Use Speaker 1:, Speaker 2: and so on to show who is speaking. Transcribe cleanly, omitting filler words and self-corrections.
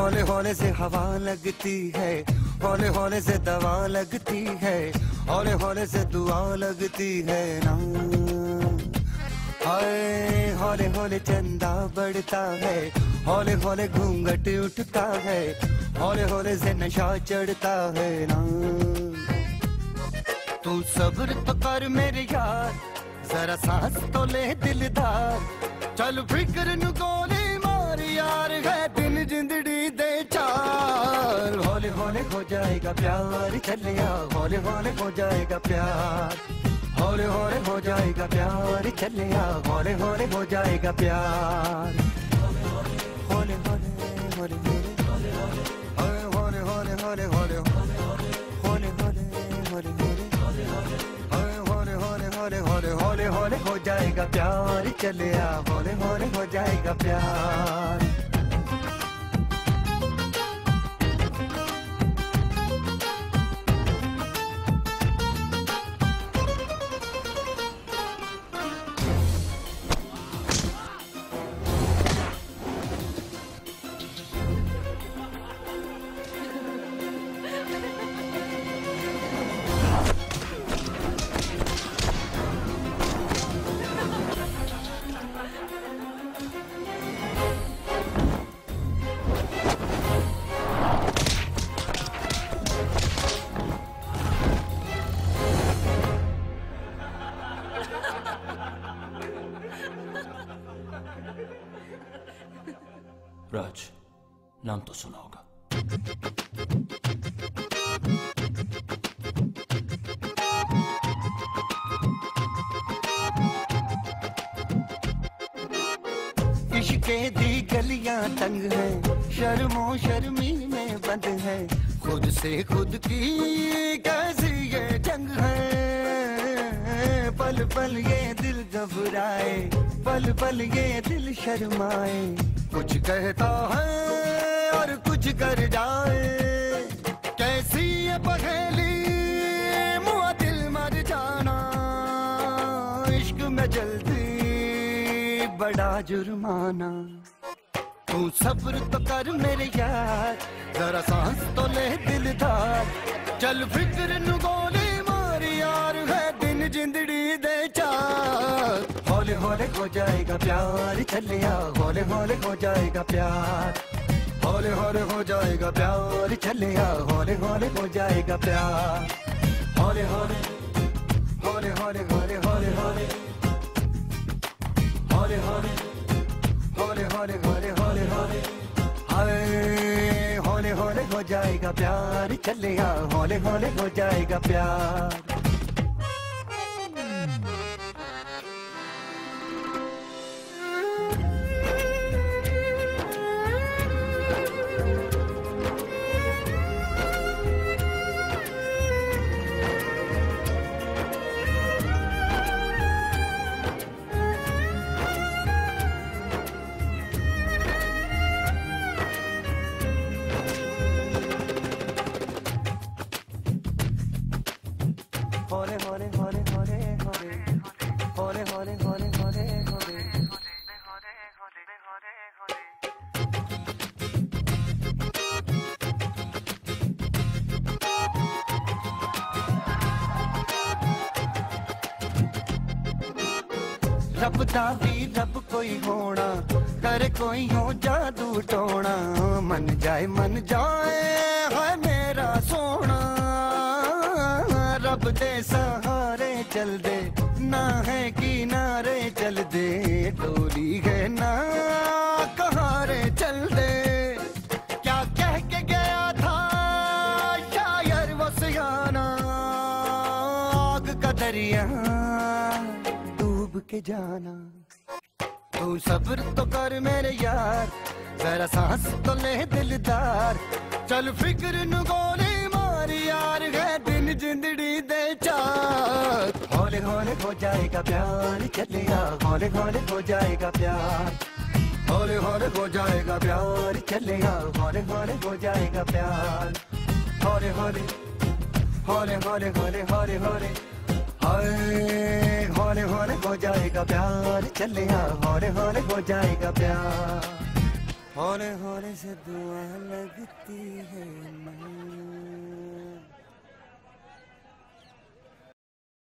Speaker 1: हौले हौले से हवा लगती है, हौले हौले से दवा लगती है, हौले हौले से दुआ लगती है ना। हाय हौले हौले चंदा बढ़ता है, हौले हौले घूंघट उठता है, हौले हौले से नशा चढ़ता है ना। तू सब्र तो कर मेरे यार, जरा सांस तो ले दिलदार, चल फिक्र नु गोली मार यार, है दिन जिंदड़ी दे चार। हौले हौले हो जाएगा प्यार, चलिया हौले हौले हो जाएगा प्यार, हौले हौले हो जाएगा प्यार, चलिया हौले हौले हो जाएगा प्यार। हौले हौले हौले हौले हौले हौले हौले हौले हौले हौले हौले हौले हो जाएगा प्यार, चलिया हौले हौले हो जाएगा प्यार।
Speaker 2: राज, नाम तो सुना होगा।
Speaker 1: इश्क़े दी गलियां तंग है, शर्मो शर्मी में बंद है, खुद से खुद की कैसी ये जंग है। पल पल ये दिल घबराए, पल पल ये दिल शर्माए, कुछ कहता है और कुछ कर जाए, कैसी ये पहेली मुआ दिल मर जाना। इश्क में जल्दी बड़ा जुर्माना, तू सब्र तो कर मेरे यार, जरा सांस तो ले दिलदार, चल फिक्र नु गोली मार यार, है दिन जिंदड़ी दे चार। हौले हौले हो जाएगा प्यार, चलिया हौले हौले हो जाएगा प्यार, हौले हौले हो जाएगा प्यार, चलिया हौले हौले हो जाएगा प्यार। हौले हौले हौले हौले हौले हौले हौले हौले हौले हौले हौले हौले हौले हौले हाय हौले हौले हो जाएगा प्यार, चलिया हौले हौले हो जाएगा प्यार। हौले हौले हौले हौले हौले हौले हौले हौले हौले रब दा भी रब कोई होना, करे कोई हो जादू टोना, मन जाए है मेरा सोना। रब दे सहारे चल दे, ना है किनारे चल दे, डोली है ना कहारे चल दे। क्या कह के गया था शायर वो सियाना, आग का दरिया डूब के जाना। तू सब्र तो कर मेरे यार, जरा सांस तो ले दिलदार, चल फिक्र नु गोली मार यार, है दिन जिंदड़ी दे चार। हौले हौले हो जाएगा प्यार, चलिया हौले हौले हो जाएगा प्यार, हौले हौले हो जाएगा प्यार, चलिया हौले हौले हो जाएगा प्यार। हौले हौले हौले हौले हौले हौले हौले हाय हौले हौले हो जाएगा प्यार, चलिया हौले हौले हो जाएगा प्यार। हौले हौले से दुआ लगती है ना।